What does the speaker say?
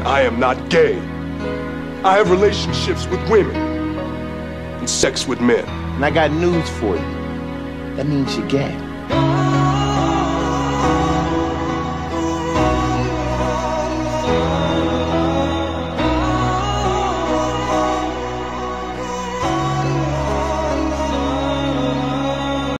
that I am not gay. I have relationships with women and sex with men. And I got news for you. That means you're gay.